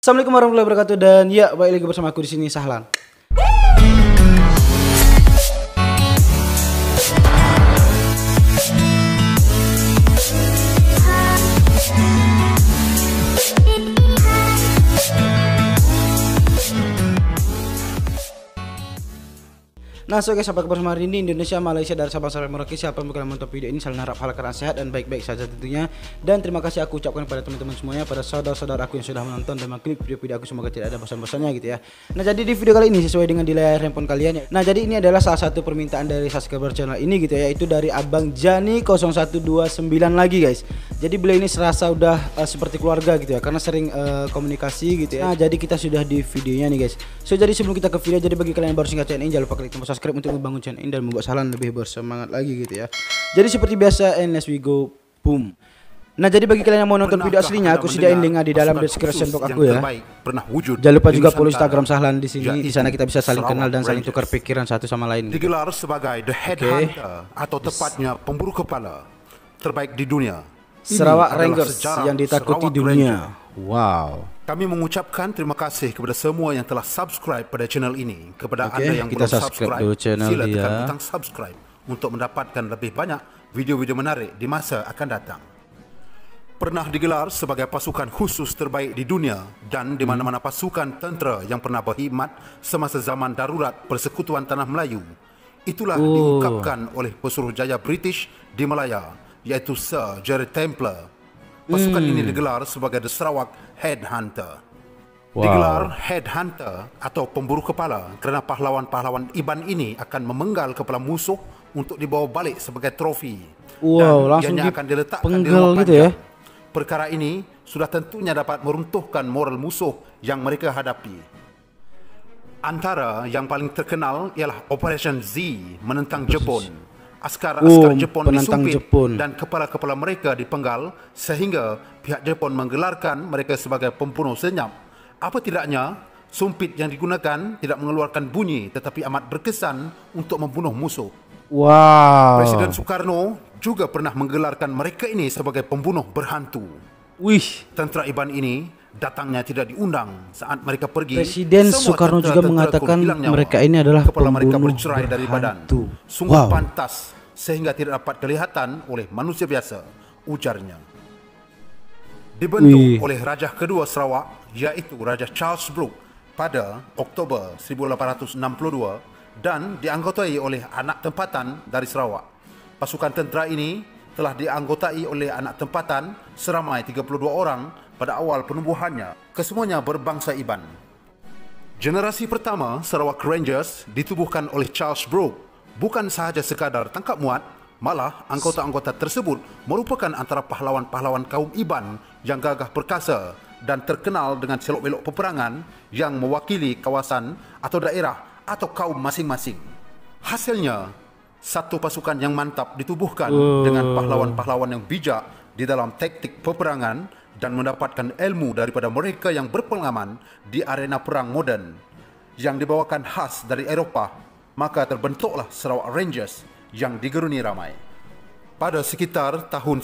Assalamualaikum warahmatullahi wabarakatuh, dan ya balik lagi bersama aku di sini, Sahlan. Nah, so guys, apa kabar sama hari ini Indonesia, Malaysia, dan Sabang sampai Merauke. Siapa yang bakal menonton video ini, saling harap hal karena sehat dan baik-baik saja tentunya. Dan terima kasih aku ucapkan kepada teman-teman semuanya, pada saudara-saudara aku yang sudah menonton dan mengklik video-video aku, semoga tidak ada bosan-bosannya gitu ya. Nah, jadi di video kali ini sesuai dengan di layar handphone kalian ya. Nah, jadi ini adalah salah satu permintaan dari subscriber channel ini gitu ya, yaitu dari Abang Jani 0129 lagi guys. Jadi beliau ini serasa udah seperti keluarga gitu ya, karena sering komunikasi gitu ya. Nah, jadi kita sudah di videonya nih guys. So jadi sebelum kita ke video, jadi bagi kalian yang baru singkat channel ini, jangan lupa klik tombol subscribe untuk membangun channel ini dan membuat Sahlan lebih bersemangat lagi gitu ya. Jadi seperti biasa, and let's we go, boom. Nah, jadi bagi kalian yang mau nonton video aslinya, aku sediain link di dalam description box aku ya. Jangan lupa juga follow Instagram Sahlan di sini. Di sana kita bisa saling kenal dan saling tukar pikiran satu sama lain. Digelar sebagai The Headhunter atau tepatnya pemburu kepala terbaik di dunia. Sarawak Rangers yang ditakuti dunia. Wow. Kami mengucapkan terima kasih kepada semua yang telah subscribe pada channel ini. Kepada Anda yang belum subscribe, sila tekan butang subscribe untuk mendapatkan lebih banyak video-video menarik di masa akan datang. Pernah digelar sebagai pasukan khusus terbaik di dunia dan di mana-mana pasukan tentera yang pernah berkhidmat semasa zaman darurat Persekutuan Tanah Melayu. Itulah diungkapkan oleh Pesuruhjaya British di Malaya, yaitu Sir Gerald Templar. Pasukan ini digelar sebagai The Sarawak Headhunter. Digelar Headhunter atau pemburu kepala kerana pahlawan-pahlawan Iban ini akan memenggal kepala musuh untuk dibawa balik sebagai trofi. Wow, langsung akan diletakkan di rumah gitu ya. Perkara ini sudah tentunya dapat meruntuhkan moral musuh yang mereka hadapi. Antara yang paling terkenal ialah Operation Z menentang Jepun. Askar-askar Jepun disumpit dan kepala-kepala mereka dipenggal sehingga pihak Jepun menggelarkan mereka sebagai pembunuh senyap. Apa tidaknya, sumpit yang digunakan tidak mengeluarkan bunyi tetapi amat berkesan untuk membunuh musuh. Wow. Presiden Soekarno juga pernah menggelarkan mereka ini sebagai pembunuh berhantu. Wih, tentera Iban ini datangnya tidak diundang saat mereka pergi. Presiden Soekarno juga mengatakan mereka ini adalah kepala mereka pembunuh bercerai dari badan. berhantu. Sungguh pantas sehingga tidak dapat kelihatan oleh manusia biasa, ujarnya. Dibentuk oleh Raja kedua Sarawak, yaitu Raja Charles Brooke pada Oktober 1862 dan dianggotai oleh anak tempatan dari Sarawak. Pasukan tentera ini telah dianggotai oleh anak tempatan seramai 32 orang pada awal penubuhannya. Kesemuanya berbangsa Iban. Generasi pertama Sarawak Rangers ditubuhkan oleh Charles Brooke bukan sahaja sekadar tangkap muat, malah anggota-anggota tersebut merupakan antara pahlawan-pahlawan kaum Iban yang gagah perkasa dan terkenal dengan selok-belok peperangan yang mewakili kawasan atau daerah atau kaum masing-masing. Hasilnya, satu pasukan yang mantap ditubuhkan dengan pahlawan-pahlawan yang bijak di dalam taktik peperangan dan mendapatkan ilmu daripada mereka yang berpengalaman di arena perang moden yang dibawakan khas dari Eropah. Maka terbentuklah Sarawak Rangers yang digeruni ramai. Pada sekitar tahun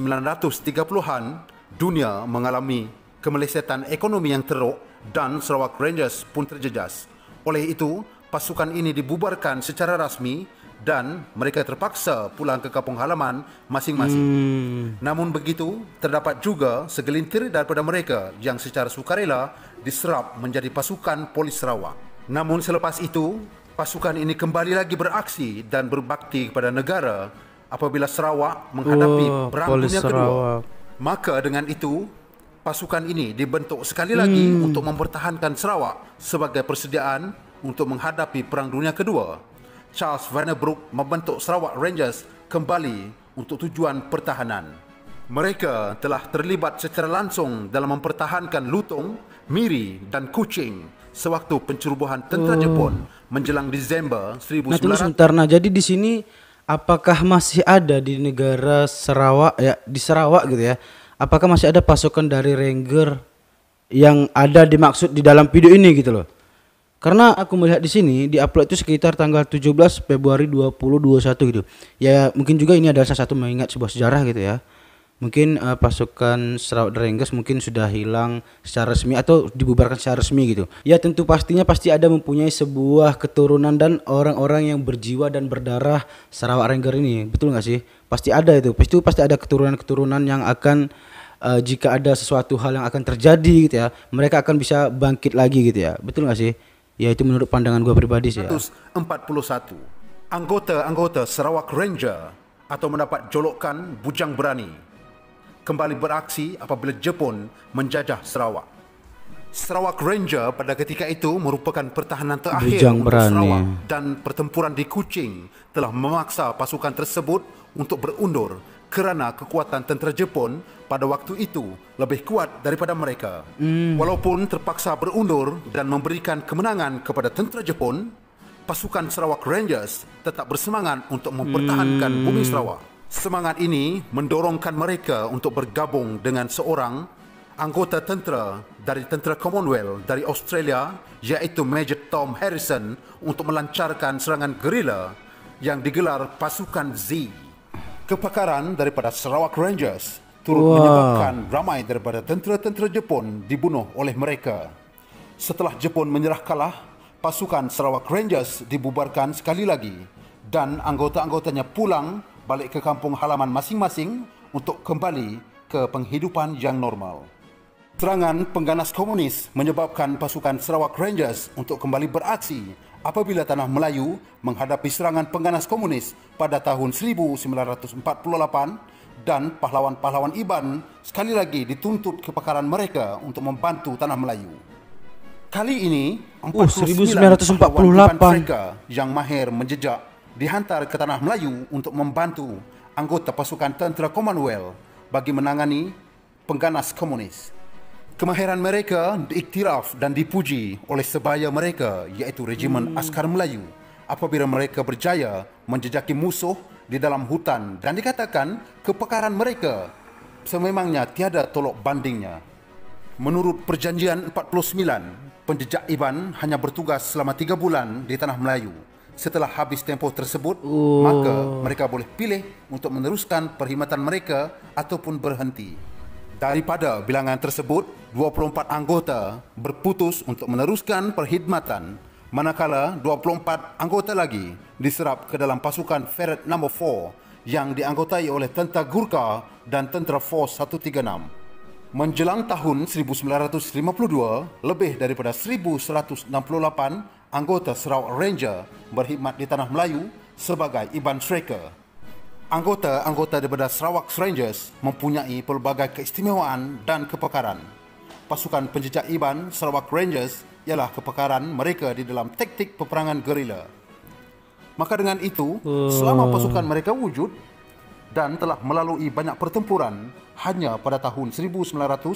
1930-an, dunia mengalami kemelesetan ekonomi yang teruk dan Sarawak Rangers pun terjejas. Oleh itu, pasukan ini dibubarkan secara rasmi dan mereka terpaksa pulang ke kampung halaman masing-masing. Namun begitu, terdapat juga segelintir daripada mereka yang secara sukarela diserap menjadi pasukan polis Sarawak. Namun selepas itu, pasukan ini kembali lagi beraksi dan berbakti kepada negara apabila Sarawak menghadapi Perang Dunia Kedua. Maka dengan itu, pasukan ini dibentuk sekali lagi untuk mempertahankan Sarawak sebagai persediaan untuk menghadapi Perang Dunia Kedua. Charles Vanner Brooke membentuk Sarawak Rangers kembali untuk tujuan pertahanan. Mereka telah terlibat secara langsung dalam mempertahankan Lutong, Miri dan Kuching sewaktu pencerobohan tentera Jepun menjelang Disember 1900. Nah, tunggu sebentar. Nah, jadi di sini apakah masih ada di negara Sarawak ya, di Sarawak gitu ya? Apakah masih ada pasukan dari Ranger yang ada dimaksud di dalam video ini gitu loh? Karena aku melihat di sini di-upload itu sekitar tanggal 17 Februari 2021 gitu. Ya, mungkin juga ini adalah salah satu mengingat sebuah sejarah gitu ya. mungkin pasukan Sarawak Rangers mungkin sudah hilang secara resmi atau dibubarkan secara resmi gitu. Ya tentu pastinya pasti ada mempunyai sebuah keturunan dan orang-orang yang berjiwa dan berdarah Sarawak Ranger ini. Betul nggak sih? Pasti ada itu. Pasti ada keturunan-keturunan yang akan jika ada sesuatu hal yang akan terjadi gitu ya, mereka akan bisa bangkit lagi gitu ya. Betul nggak sih? Ya itu menurut pandangan gua pribadi sih ya. 141 anggota-anggota Sarawak Ranger atau mendapat jolokan Bujang Berani kembali beraksi apabila Jepun menjajah Sarawak. Sarawak Ranger pada ketika itu merupakan pertahanan terakhir Bujang untuk Berani. Sarawak dan pertempuran di Kuching telah memaksa pasukan tersebut untuk berundur kerana kekuatan tentera Jepun pada waktu itu lebih kuat daripada mereka. Walaupun terpaksa berundur dan memberikan kemenangan kepada tentera Jepun, pasukan Sarawak Rangers tetap bersemangat untuk mempertahankan bumi Sarawak. Semangat ini mendorongkan mereka untuk bergabung dengan seorang anggota tentera dari tentera Commonwealth dari Australia iaitu Major Tom Harrison untuk melancarkan serangan gerila yang digelar pasukan Z. Kepakaran daripada Sarawak Rangers turut menyebabkan ramai daripada tentera-tentera Jepun dibunuh oleh mereka. Setelah Jepun menyerah kalah, pasukan Sarawak Rangers dibubarkan sekali lagi dan anggota-anggotanya pulang balik ke kampung halaman masing-masing untuk kembali ke penghidupan yang normal. Serangan pengganas komunis menyebabkan pasukan Sarawak Rangers untuk kembali beraksi apabila Tanah Melayu menghadapi serangan pengganas komunis pada tahun 1948 dan pahlawan-pahlawan Iban sekali lagi dituntut kepakaran mereka untuk membantu Tanah Melayu. Kali ini 49 pahlawan Iban mereka yang mahir menjejak dihantar ke Tanah Melayu untuk membantu anggota pasukan tentera Commonwealth bagi menangani pengganas komunis. Kemahiran mereka diiktiraf dan dipuji oleh sebaya mereka iaitu Regimen Askar Melayu apabila mereka berjaya menjejaki musuh di dalam hutan dan dikatakan kepakaran mereka sememangnya tiada tolok bandingnya. Menurut Perjanjian 49, penjejak Iban hanya bertugas selama 3 bulan di Tanah Melayu. Setelah habis tempoh tersebut, maka mereka boleh pilih untuk meneruskan perkhidmatan mereka ataupun berhenti. Daripada bilangan tersebut, 24 anggota berputus untuk meneruskan perkhidmatan, manakala 24 anggota lagi diserap ke dalam pasukan Ferret No. 4 yang dianggotai oleh tentera Gurkha dan tentera Force 136. Menjelang tahun 1952, lebih daripada 1168 anggota Sarawak Ranger berkhidmat di Tanah Melayu sebagai Iban Striker. Anggota-anggota daripada Sarawak Rangers mempunyai pelbagai keistimewaan dan kepakaran. Pasukan penjejak Iban Sarawak Rangers ialah kepakaran mereka di dalam taktik peperangan gerila. Maka dengan itu, selama pasukan mereka wujud dan telah melalui banyak pertempuran, hanya pada tahun 1951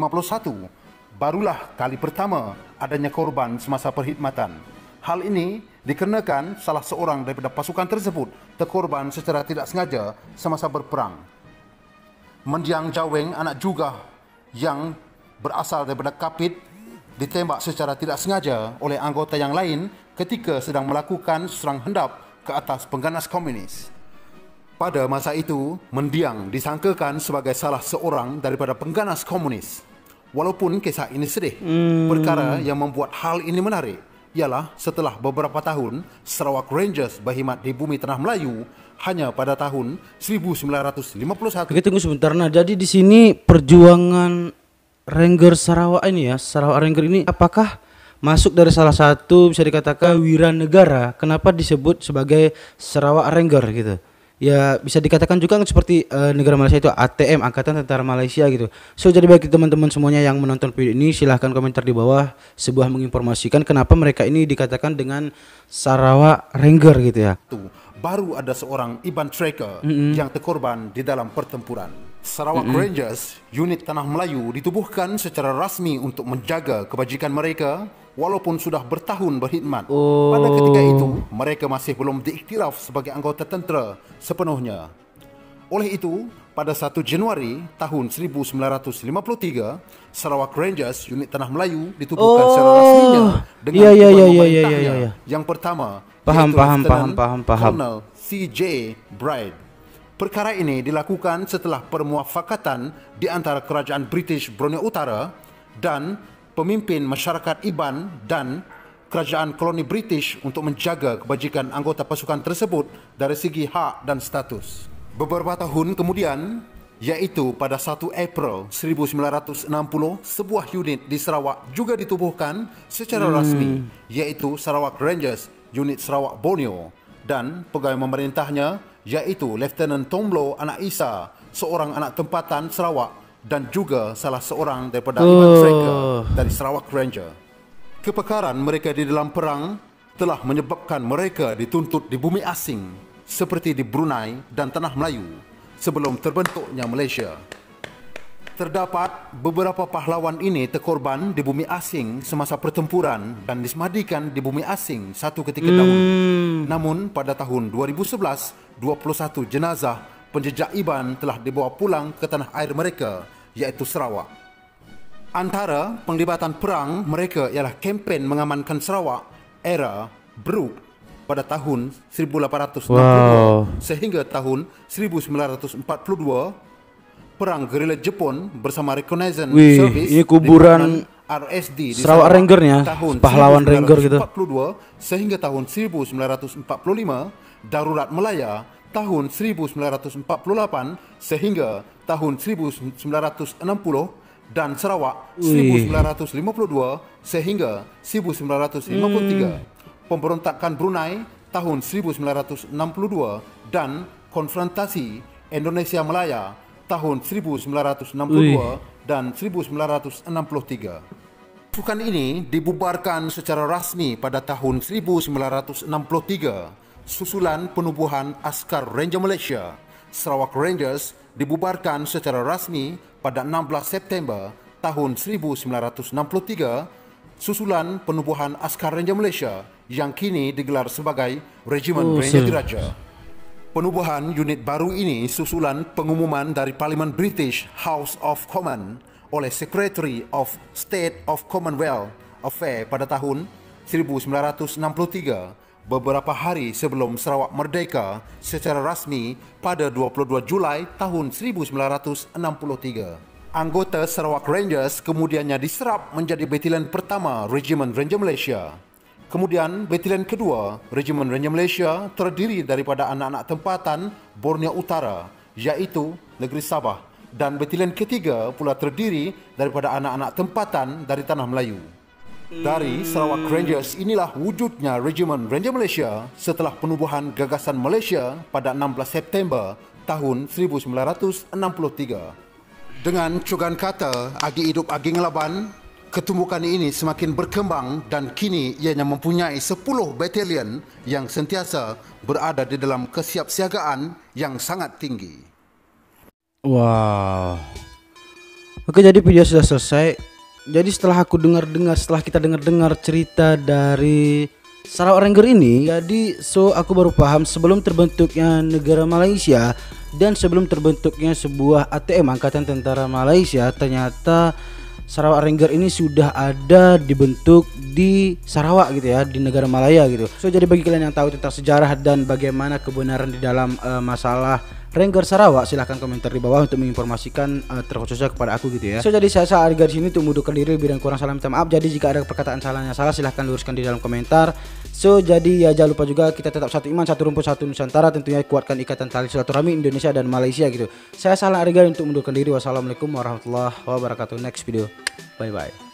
barulah kali pertama adanya korban semasa perkhidmatan. Hal ini dikarenakan salah seorang daripada pasukan tersebut terkorban secara tidak sengaja semasa berperang. Mendiang Jaweng, anak juga yang berasal daripada Kapit, ditembak secara tidak sengaja oleh anggota yang lain ketika sedang melakukan serang hendap ke atas pengganas komunis. Pada masa itu, Mendiang disangkakan sebagai salah seorang daripada pengganas komunis. Walaupun kisah ini sedih, perkara yang membuat hal ini menarik ialah setelah beberapa tahun Sarawak Rangers berkhidmat di bumi Tanah Melayu hanya pada tahun 1951. Oke, tunggu sebentar. Nah, jadi di sini perjuangan Ranger Sarawak ini ya, Sarawak Ranger ini apakah masuk dari salah satu bisa dikatakan wiranegara? Kenapa disebut sebagai Sarawak Ranger gitu? Ya bisa dikatakan juga seperti negara Malaysia itu ATM, Angkatan Tentara Malaysia gitu. So jadi bagi teman-teman semuanya yang menonton video ini, silahkan komentar di bawah sebuah menginformasikan kenapa mereka ini dikatakan dengan Sarawak Ranger gitu ya. Baru ada seorang Iban Striker yang terkorban di dalam pertempuran. Sarawak Rangers, unit Tanah Melayu ditubuhkan secara rasmi untuk menjaga kebajikan mereka walaupun sudah bertahun berkhidmat. Pada ketika itu, mereka masih belum diiktiraf sebagai anggota tentera sepenuhnya. Oleh itu, pada 1 Januari tahun 1953, Sarawak Rangers, unit Tanah Melayu ditubuhkan secara rasminya dengan pemerintahnya yang pertama, paham. Colonel C.J. Bride. Perkara ini dilakukan setelah permuafakatan di antara Kerajaan British Borneo Utara dan pemimpin masyarakat Iban dan Kerajaan Koloni British untuk menjaga kebajikan anggota pasukan tersebut dari segi hak dan status. Beberapa tahun kemudian, iaitu pada 1 April 1960, sebuah unit di Sarawak juga ditubuhkan secara rasmi, iaitu Sarawak Rangers, unit Sarawak Borneo, dan pegawai memerintahnya iaitu Lieutenant Tomblo Anak Isa, seorang anak tempatan Sarawak dan juga salah seorang daripada Iban Tracker dari Sarawak Ranger. Kepekaran mereka di dalam perang telah menyebabkan mereka dituntut di bumi asing seperti di Brunei dan Tanah Melayu sebelum terbentuknya Malaysia. Terdapat beberapa pahlawan ini terkorban di bumi asing semasa pertempuran dan disemadikan di bumi asing satu ketika dahulu. Namun pada tahun 2011, 21 jenazah penjejak Iban telah dibawa pulang ke tanah air mereka, iaitu Sarawak. Antara penglibatan perang mereka ialah kempen mengamankan Sarawak era Brooke pada tahun 1862 sehingga tahun 1942, perang gerila Jepun bersama Reconnaissance Service ini kuburan RSD di Sarawak Rangernya, tahun pahlawan Ranger gitu. 1942 sehingga tahun 1945, Darurat Melaya tahun 1948 sehingga tahun 1960 dan Sarawak 1952 sehingga 1953, pemberontakan Brunei tahun 1962 dan konfrontasi Indonesia Melaya tahun 1962 dan 1963. Pasukan ini dibubarkan secara rasmi pada tahun 1963 susulan penubuhan Askar Ranger Malaysia. Sarawak Rangers dibubarkan secara rasmi pada 16 September tahun 1963 susulan penubuhan Askar Ranger Malaysia yang kini digelar sebagai Regimen Ranger Diraja. Penubuhan unit baru ini susulan pengumuman dari Parlimen British House of Commons oleh Secretary of State of Commonwealth Affairs pada tahun 1963, beberapa hari sebelum Sarawak merdeka secara rasmi pada 22 Julai tahun 1963. Anggota Sarawak Rangers kemudiannya diserap menjadi Batalion pertama Regimen Ranger Malaysia. Kemudian Batalion kedua Regimen Ranger Malaysia terdiri daripada anak-anak tempatan Borneo Utara, iaitu Negeri Sabah, dan Batalion ketiga pula terdiri daripada anak-anak tempatan dari Tanah Melayu. Dari Sarawak Rangers inilah wujudnya Regimen Ranger Malaysia setelah penubuhan gagasan Malaysia pada 16 September tahun 1963. Dengan cogan kata Agi Hidup Agi Ngelaban, ketumbukan ini semakin berkembang dan kini ianya mempunyai 10 batalion yang sentiasa berada di dalam kesiapsiagaan yang sangat tinggi. Wow. Oke, jadi video sudah selesai. Jadi setelah kita dengar cerita dari Sarawak Ranger ini, jadi aku baru paham sebelum terbentuknya negara Malaysia dan sebelum terbentuknya sebuah ATM Angkatan Tentara Malaysia, ternyata Sarawak Ranger ini sudah ada dibentuk di Sarawak gitu ya, di negara Malaya gitu. So jadi bagi kalian yang tahu tentang sejarah dan bagaimana kebenaran di dalam masalah Ranger Sarawak, silahkan komentar di bawah untuk menginformasikan terkhususnya kepada aku gitu ya. So jadi saya Arga di sini untuk mundurkan diri, lebih dan kurang salah minta maaf. Jadi jika ada perkataan salahnya salah, silahkan luruskan di dalam komentar. So jadi ya jangan lupa juga kita tetap satu iman, satu rumput, satu Nusantara, tentunya kuatkan ikatan tali silaturahmi Indonesia dan Malaysia gitu. Saya Arga untuk mundurkan diri. Wassalamualaikum warahmatullahi wabarakatuh. Next video. Bye bye.